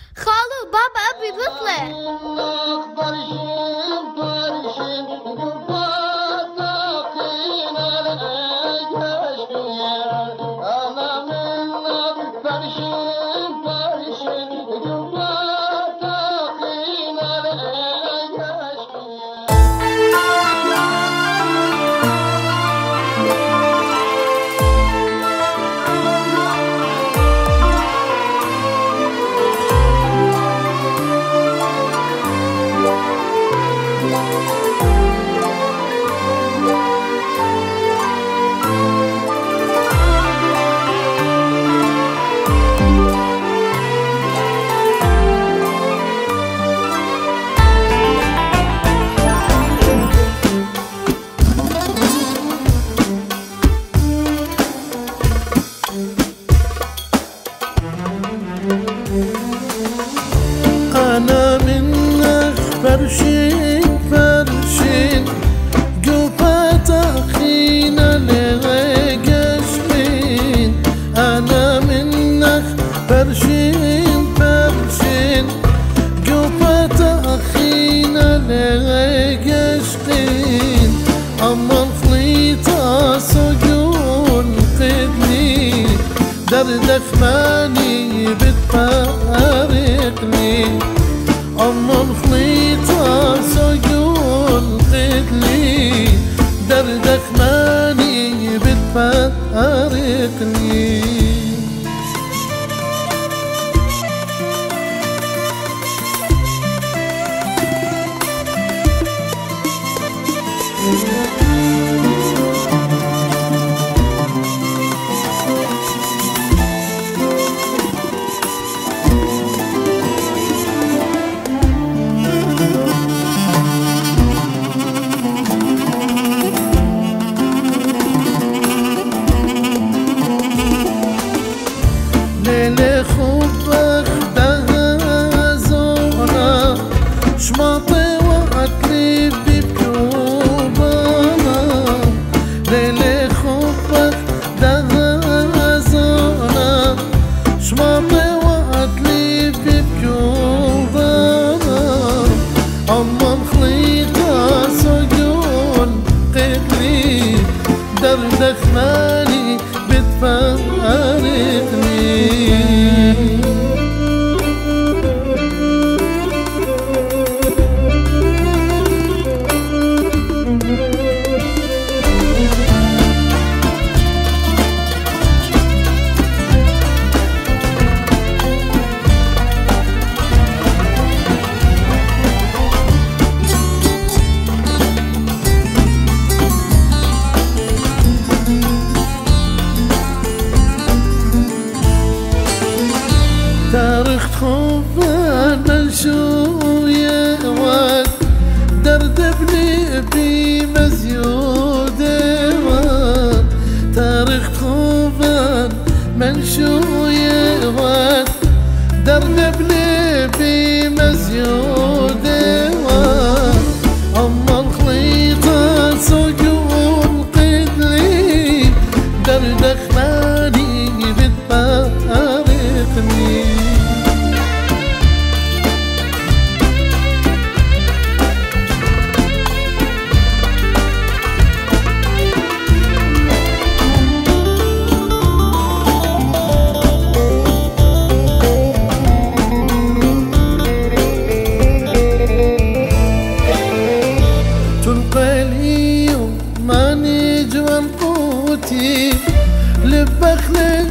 خالو بابا أبي بيطلع. أنا منك فرشين فرشين قفات أخينا لغيقشمين. أنا منك فرشين فرشين قفات أخينا لغيقشمين. أما الخليطة سجون قدني دردك ماني بتفارقني. أما الخليطة سجون قدني دردك ماني بتفارقني. ليلي خبك دغزونا شماطي وقتلي بكوبانا. ليلي خبك دغزونا شماطي وقتلي بكوبانا. أما الخليطة سجون قتلي دردك مالي بتفارقني. تاريخ خوفان منشوية واد دردبني بمزيود واد. تاريخ خوفان منشوية واد دردبني بمزيود واد. أما الخليطة سجون قدلي دردك ماني بتفارقني. تلقالي ماني جوان قوتي لبك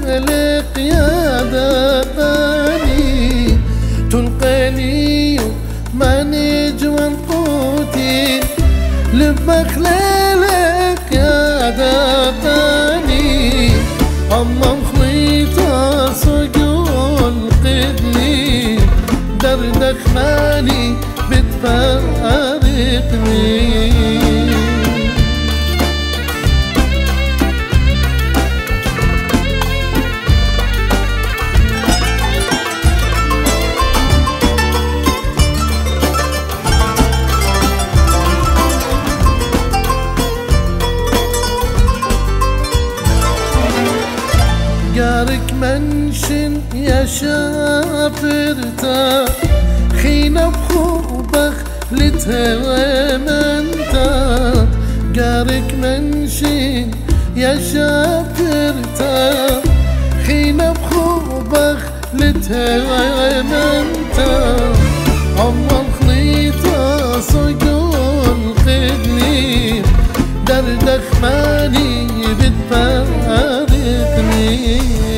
للقيادة ثاني. تلقاني ماني جوان قوتي لبك للقيادة ثاني. أما مخليطة سجون قدني دردك ماني بتفارقني. قارق قارك منشن يا شافرتا خينا بخوبخ لتهوامنتا قارك منشن يا شافرتا خينا بخوبخ لتهوامنتا أما الخليطة صقول قدني دردخ ماني بتفارقني